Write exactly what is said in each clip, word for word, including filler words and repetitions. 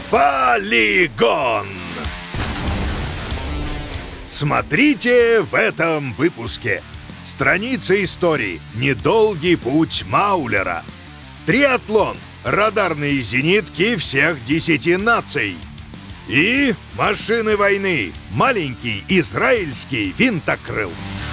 Полигон! Смотрите в этом выпуске. Страница истории. Недолгий путь Маулера. Триатлон. Радарные зенитки всех десяти наций. И машины войны. Маленький израильский винтокрыл.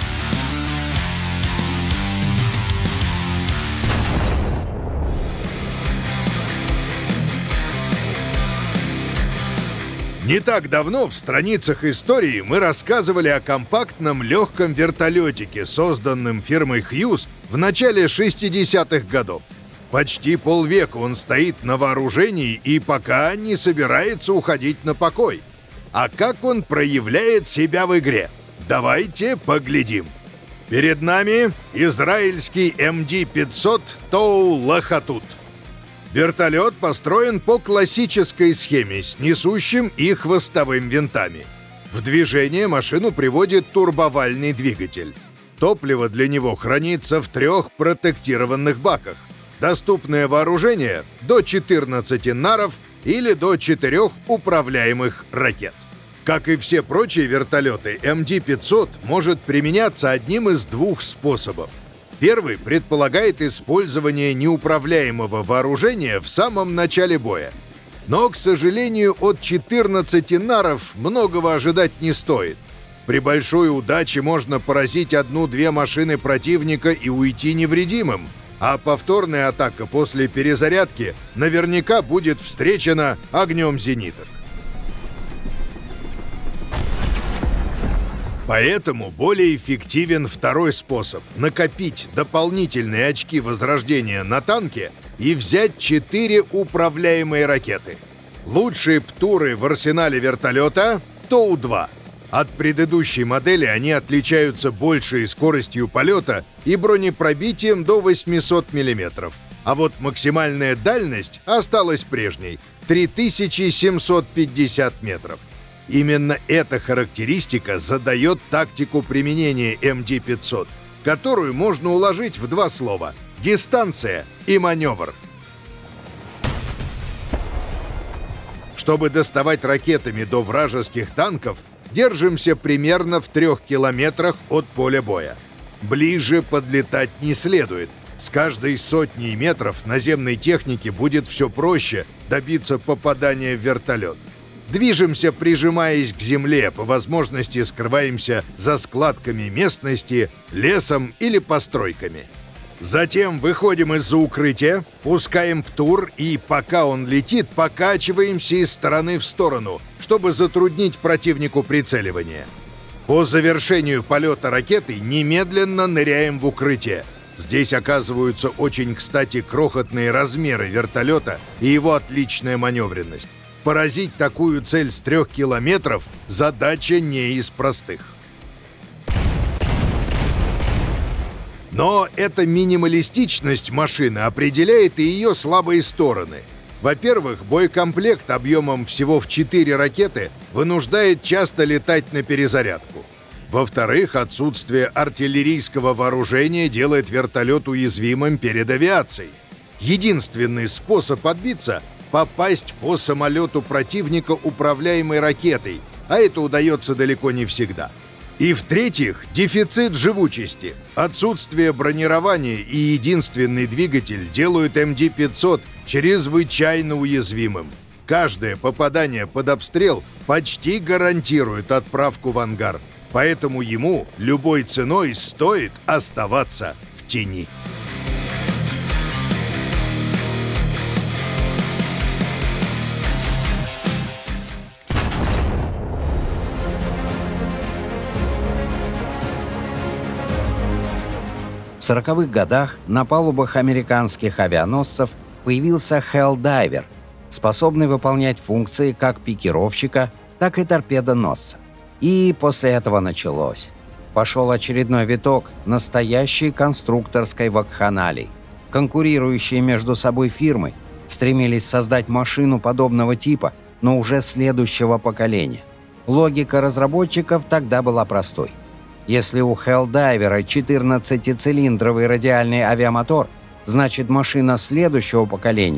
Не так давно в страницах истории мы рассказывали о компактном легком вертолетике, созданном фирмой Хьюз в начале шестидесятых годов. Почти полвека он стоит на вооружении и пока не собирается уходить на покой. А как он проявляет себя в игре? Давайте поглядим. Перед нами израильский эм ди пятьсот Тоу Лахатут. Вертолет построен по классической схеме с несущим и хвостовым винтами. В движение машину приводит турбовальный двигатель. Топливо для него хранится в трех протектированных баках. Доступное вооружение – до четырнадцати наров или до четырех управляемых ракет. Как и все прочие вертолеты, эм ди пятьсот может применяться одним из двух способов. Первый предполагает использование неуправляемого вооружения в самом начале боя. Но, к сожалению, от четырнадцати наров многого ожидать не стоит. При большой удаче можно поразить одну-две машины противника и уйти невредимым, а повторная атака после перезарядки наверняка будет встречена огнем зениток. Поэтому более эффективен второй способ – накопить дополнительные очки возрождения на танке и взять четыре управляемые ракеты. Лучшие птуры в арсенале вертолета – Тоу два. От предыдущей модели они отличаются большей скоростью полета и бронепробитием до восьмисот миллиметров. А вот максимальная дальность осталась прежней – три тысячи семьсот пятьдесят метров. Именно эта характеристика задает тактику применения эм ди пятьсот, которую можно уложить в два слова – дистанция и маневр. Чтобы доставать ракетами до вражеских танков, держимся примерно в трех километрах от поля боя. Ближе подлетать не следует. С каждой сотней метров наземной техники будет все проще добиться попадания в вертолет. Движемся, прижимаясь к земле, по возможности скрываемся за складками местности, лесом или постройками. Затем выходим из-за укрытия, пускаем птур и, пока он летит, покачиваемся из стороны в сторону, чтобы затруднить противнику прицеливание. По завершению полета ракеты немедленно ныряем в укрытие. Здесь оказываются очень кстати крохотные размеры вертолета и его отличная маневренность. Поразить такую цель с трех километров – задача не из простых. Но эта минималистичность машины определяет и ее слабые стороны. Во-первых, боекомплект объемом всего в четыре ракеты вынуждает часто летать на перезарядку. Во-вторых, отсутствие артиллерийского вооружения делает вертолет уязвимым перед авиацией. Единственный способ отбиться – попасть по самолету противника управляемой ракетой, а это удается далеко не всегда. И в-третьих, дефицит живучести. Отсутствие бронирования и единственный двигатель делают эм ди пятьсот чрезвычайно уязвимым. Каждое попадание под обстрел почти гарантирует отправку в ангар, поэтому ему любой ценой стоит оставаться в тени. В сороковых годах на палубах американских авианосцев появился Helldiver, способный выполнять функции как пикировщика, так и торпедоносца. И после этого началось. Пошел очередной виток настоящей конструкторской вакханалии. Конкурирующие между собой фирмы стремились создать машину подобного типа, но уже следующего поколения. Логика разработчиков тогда была простой. Если у Helldiver четырнадцатицилиндровый радиальный авиамотор, значит машина следующего поколения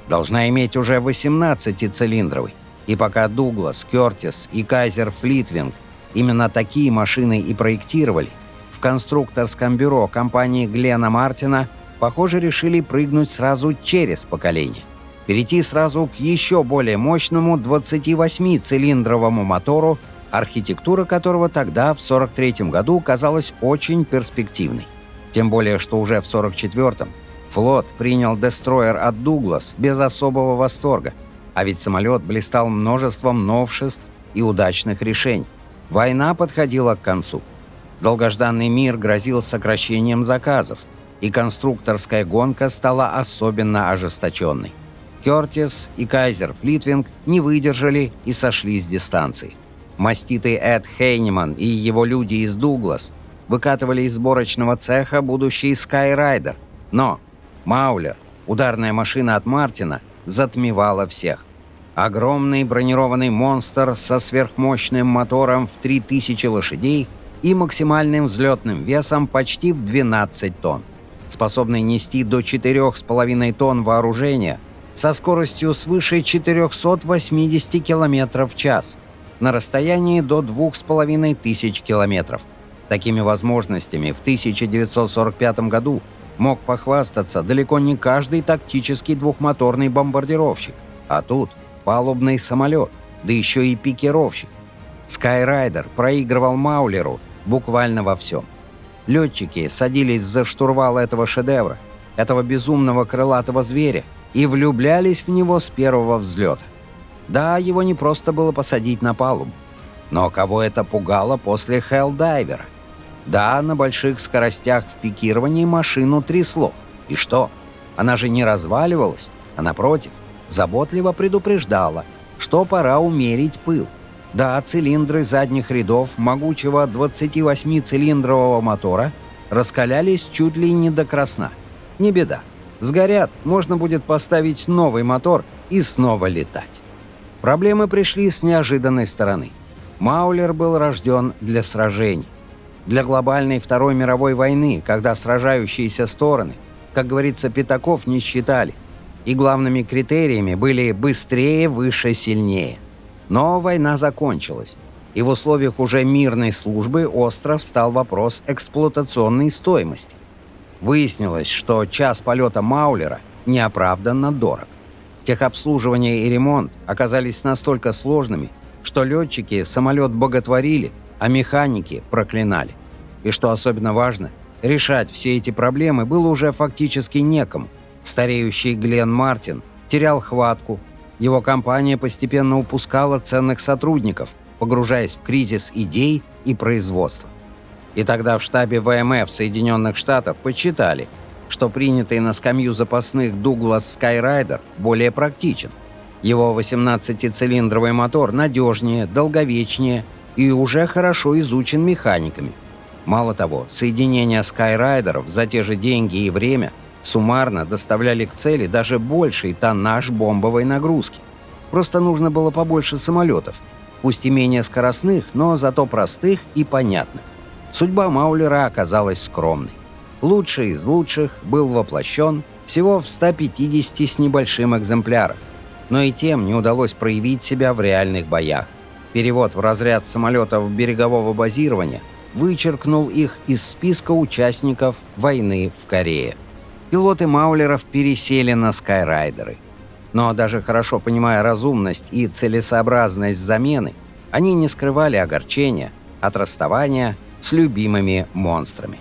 должна иметь уже восемнадцатицилиндровый. И пока Дуглас, Кертис и Кайзер Флитвинг именно такие машины и проектировали, в конструкторском бюро компании Глена Мартина, похоже, решили прыгнуть сразу через поколение. Перейти сразу к еще более мощному двадцативосьмицилиндровому мотору, архитектура которого тогда, в сорок третьем году, казалась очень перспективной. Тем более, что уже в сорок четвёртом флот принял дестройер от Дуглас без особого восторга, а ведь самолет блистал множеством новшеств и удачных решений. Война подходила к концу. Долгожданный мир грозил сокращением заказов, и конструкторская гонка стала особенно ожесточенной. Кертис и Кайзер Флитвинг не выдержали и сошли с дистанции. Маститый Эд Хейнеман и его люди из Дуглас выкатывали из сборочного цеха будущий Скайрайдер, но Маулер, ударная машина от Мартина, затмевала всех. Огромный бронированный монстр со сверхмощным мотором в три тысячи лошадей и максимальным взлетным весом почти в двенадцать тонн, способный нести до четырёх с половиной тонн вооружения со скоростью свыше четырёхсот восьмидесяти километров в час на расстоянии до двух с половиной тысяч километров. Такими возможностями в тысяча девятьсот сорок пятом году мог похвастаться далеко не каждый тактический двухмоторный бомбардировщик, а тут палубный самолет, да еще и пикировщик. Скайрайдер проигрывал Маулеру буквально во всем. Летчики садились за штурвал этого шедевра, этого безумного крылатого зверя, и влюблялись в него с первого взлета. Да, его не просто было посадить на палубу. Но кого это пугало после Хеллдайвера? Да, на больших скоростях в пикировании машину трясло. И что? Она же не разваливалась, а напротив, заботливо предупреждала, что пора умерить пыл. Да, цилиндры задних рядов могучего двадцативосьмицилиндрового мотора раскалялись чуть ли не до красна. Не беда. Сгорят, можно будет поставить новый мотор и снова летать. Проблемы пришли с неожиданной стороны. Маулер был рожден для сражений. Для глобальной Второй мировой войны, когда сражающиеся стороны, как говорится, пятаков не считали. И главными критериями были быстрее, выше, сильнее. Но война закончилась. И в условиях уже мирной службы остро встал вопрос эксплуатационной стоимости. Выяснилось, что час полета Маулера неоправданно дорог. Техобслуживание и ремонт оказались настолько сложными, что летчики самолет боготворили, а механики проклинали. И что особенно важно, решать все эти проблемы было уже фактически некому. Стареющий Глен Мартин терял хватку, его компания постепенно упускала ценных сотрудников, погружаясь в кризис идей и производства. И тогда в штабе ВМФ Соединенных Штатов подсчитали, что принятый на скамью запасных Douglas Skyraider более практичен. Его восемнадцатицилиндровый мотор надежнее, долговечнее и уже хорошо изучен механиками. Мало того, соединения Skyraider'ов за те же деньги и время суммарно доставляли к цели даже больший тоннаж бомбовой нагрузки. Просто нужно было побольше самолетов, пусть и менее скоростных, но зато простых и понятных. Судьба Маулера оказалась скромной. Лучший из лучших был воплощен всего в ста пятидесяти с небольшим экземплярах, но и тем не удалось проявить себя в реальных боях. Перевод в разряд самолетов берегового базирования вычеркнул их из списка участников войны в Корее. Пилоты Маулеров пересели на Скайрайдеры. Но даже хорошо понимая разумность и целесообразность замены, они не скрывали огорчения от расставания с любимыми монстрами.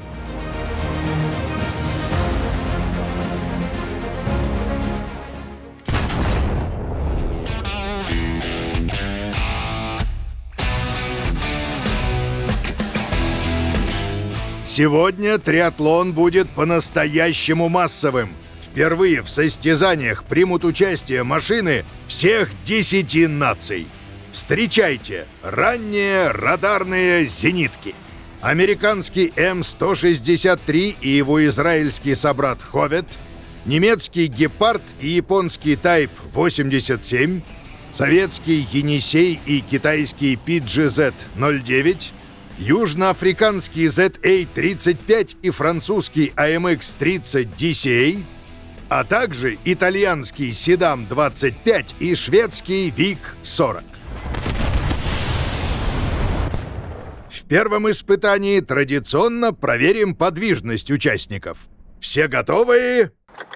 Сегодня триатлон будет по-настоящему массовым. Впервые в состязаниях примут участие машины всех десяти наций. Встречайте ранние радарные зенитки. Американский Эм сто шестьдесят три и его израильский собрат Ховет, немецкий Гепард и японский Тайп восемьдесят семь, советский Енисей и китайский Пи Джи Зет ноль девять, южноафриканский Зет Эй тридцать пять и французский А Эм Икс тридцать Ди Си Эй, а также итальянский Седам двадцать пять и шведский Вик сорок. В первом испытании традиционно проверим подвижность участников. Все готовы?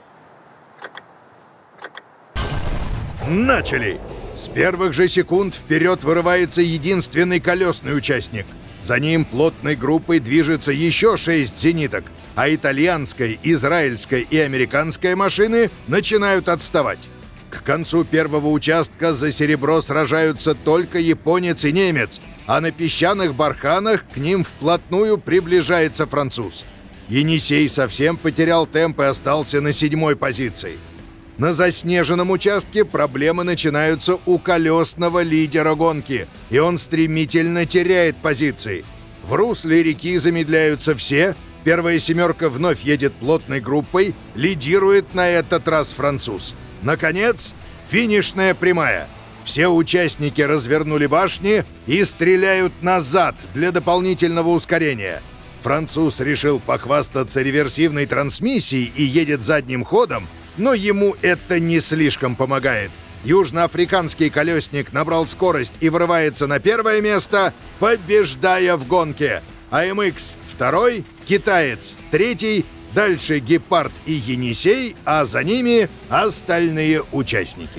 Начали! С первых же секунд вперед вырывается единственный колесный участник. За ним плотной группой движется еще шесть зениток, а итальянская, израильская и американская машины начинают отставать. К концу первого участка за серебро сражаются только японец и немец, а на песчаных барханах к ним вплотную приближается француз. Енисей совсем потерял темп и остался на седьмой позиции. На заснеженном участке проблемы начинаются у колесного лидера гонки, и он стремительно теряет позиции. В русле реки замедляются все, первая семерка вновь едет плотной группой, лидирует на этот раз француз. Наконец, финишная прямая. Все участники развернули башни и стреляют назад для дополнительного ускорения. Француз решил похвастаться реверсивной трансмиссией и едет задним ходом, но ему это не слишком помогает. Южноафриканский колесник набрал скорость и врывается на первое место, побеждая в гонке. а эм икс второй, китаец третий, дальше Гепард и Енисей, а за ними остальные участники.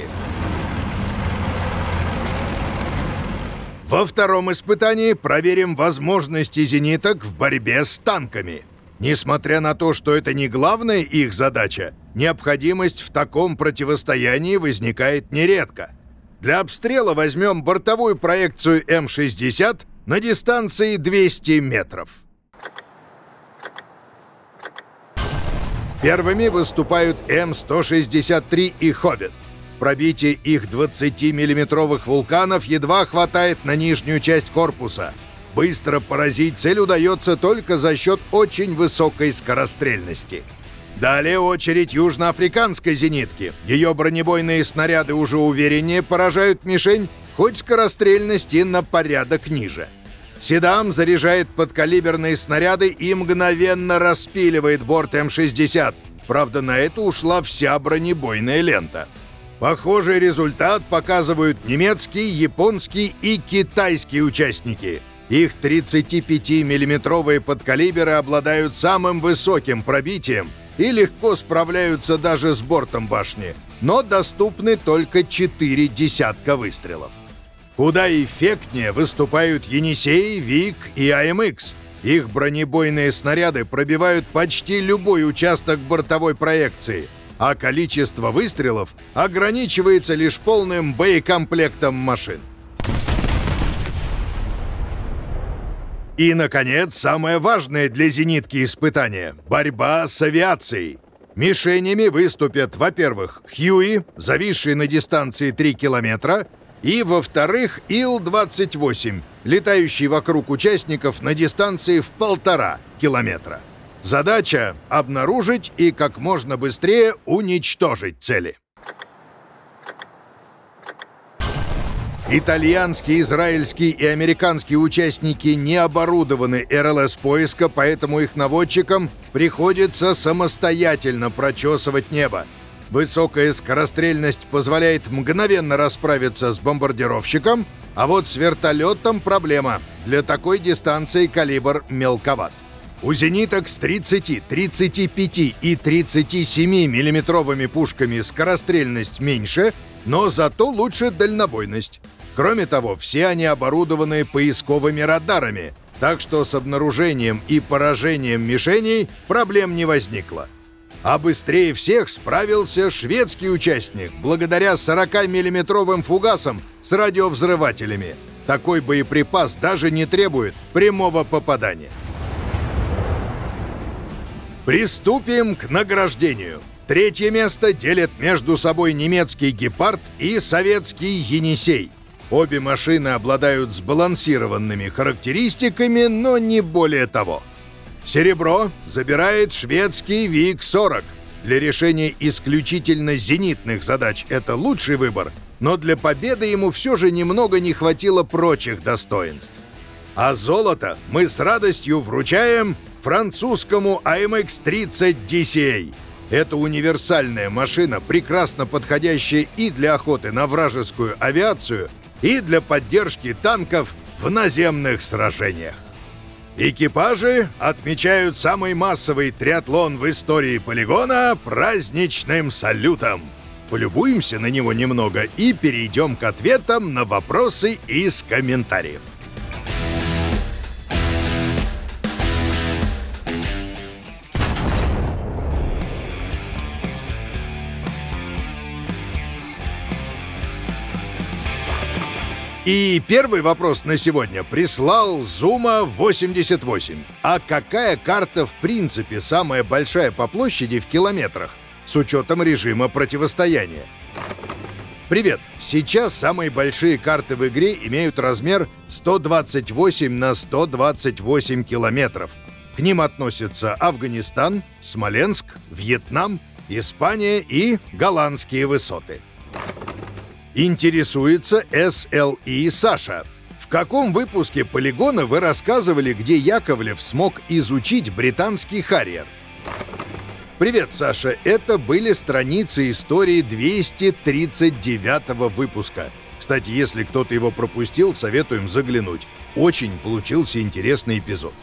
Во втором испытании проверим возможности зениток в борьбе с танками. Несмотря на то, что это не главная их задача, необходимость в таком противостоянии возникает нередко. Для обстрела возьмем бортовую проекцию эм шестьдесят на дистанции двести метров. Первыми выступают эм сто шестьдесят три и Ховет. Пробитие их двадцатимиллиметровых вулканов едва хватает на нижнюю часть корпуса. Быстро поразить цель удается только за счет очень высокой скорострельности. Далее очередь южноафриканской зенитки. Ее бронебойные снаряды уже увереннее поражают мишень, хоть скорострельность и на порядок ниже. Седам заряжает подкалиберные снаряды и мгновенно распиливает борт эм шестьдесят. Правда, на это ушла вся бронебойная лента. Похожий результат показывают немецкие, японские и китайские участники. Их тридцатипятимиллиметровые подкалиберы обладают самым высоким пробитием и легко справляются даже с бортом башни, но доступны только четыре десятка выстрелов. Куда эффектнее выступают Енисей, Вик и а эм икс. Их бронебойные снаряды пробивают почти любой участок бортовой проекции, а количество выстрелов ограничивается лишь полным боекомплектом машин. И, наконец, самое важное для зенитки испытание – борьба с авиацией. Мишенями выступят, во-первых, Хьюи, зависший на дистанции три километра, и, во-вторых, ил двадцать восемь, летающий вокруг участников на дистанции в полтора километра. Задача – обнаружить и как можно быстрее уничтожить цели. Итальянские, израильские и американские участники не оборудованы эр эл эс поиска, поэтому их наводчикам приходится самостоятельно прочесывать небо. Высокая скорострельность позволяет мгновенно расправиться с бомбардировщиком, а вот с вертолетом проблема. Для такой дистанции калибр мелковат. У зениток с тридцати, тридцати пяти и тридцати семи миллиметровыми пушками скорострельность меньше, но зато лучше дальнобойность. Кроме того, все они оборудованы поисковыми радарами, так что с обнаружением и поражением мишеней проблем не возникло. А быстрее всех справился шведский участник благодаря сорокамиллиметровым фугасам с радиовзрывателями. Такой боеприпас даже не требует прямого попадания. Приступим к награждению. Третье место делят между собой немецкий «Гепард» и советский «Енисей». Обе машины обладают сбалансированными характеристиками, но не более того. Серебро забирает шведский Вик сорок. Для решения исключительно зенитных задач это лучший выбор, но для победы ему все же немного не хватило прочих достоинств. А золото мы с радостью вручаем французскому а эм икс тридцать ди си эй. Это универсальная машина, прекрасно подходящая и для охоты на вражескую авиацию, и для поддержки танков в наземных сражениях. Экипажи отмечают самый массовый триатлон в истории полигона праздничным салютом. Полюбуемся на него немного и перейдем к ответам на вопросы из комментариев. И первый вопрос на сегодня прислал Зума восемьдесят восемь. А какая карта в принципе самая большая по площади в километрах, с учетом режима противостояния? Привет! Сейчас самые большие карты в игре имеют размер сто двадцать восемь на сто двадцать восемь километров. К ним относятся Афганистан, Смоленск, Вьетнам, Испания и голландские высоты. Интересуется эс эл и Саша. В каком выпуске полигона вы рассказывали, где Яковлев смог изучить британский харьер? Привет, Саша. Это были страницы истории двести тридцать девятого выпуска. Кстати, если кто-то его пропустил, советуем заглянуть. Очень получился интересный эпизод.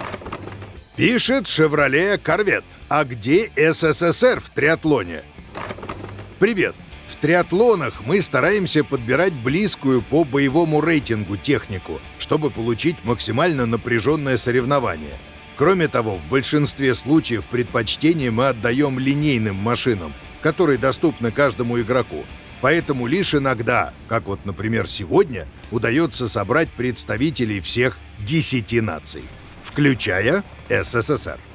Пишет «Шевроле Корвет». А где эс эс эс эр в триатлоне? Привет. В триатлонах мы стараемся подбирать близкую по боевому рейтингу технику, чтобы получить максимально напряженное соревнование. Кроме того, в большинстве случаев предпочтение мы отдаем линейным машинам, которые доступны каждому игроку. Поэтому лишь иногда, как вот, например, сегодня, удается собрать представителей всех десяти наций, включая эс эс эс эр.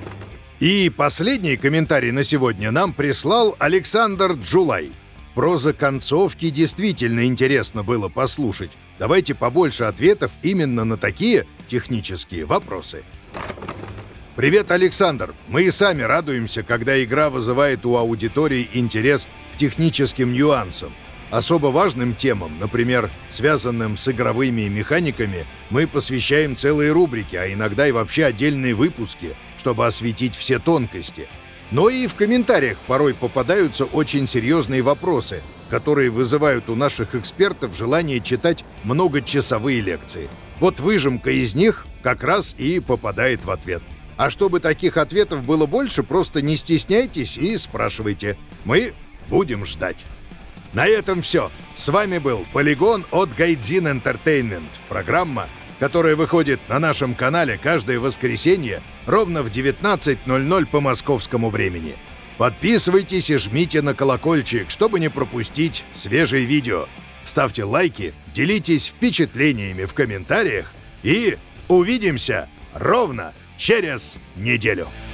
И последний комментарий на сегодня нам прислал Александр Джулай. Проза концовки действительно интересно было послушать. Давайте побольше ответов именно на такие технические вопросы. Привет, Александр! Мы и сами радуемся, когда игра вызывает у аудитории интерес к техническим нюансам. Особо важным темам, например, связанным с игровыми механиками, мы посвящаем целые рубрики, а иногда и вообще отдельные выпуски, чтобы осветить все тонкости. Но и в комментариях порой попадаются очень серьезные вопросы, которые вызывают у наших экспертов желание читать многочасовые лекции. Вот выжимка из них как раз и попадает в ответ. А чтобы таких ответов было больше, просто не стесняйтесь и спрашивайте. Мы будем ждать. На этом все. С вами был Полигон от Гайдзин Entertainment. Программа, которая выходит на нашем канале каждое воскресенье ровно в девятнадцать ноль ноль по московскому времени. Подписывайтесь и жмите на колокольчик, чтобы не пропустить свежие видео. Ставьте лайки, делитесь впечатлениями в комментариях и увидимся ровно через неделю.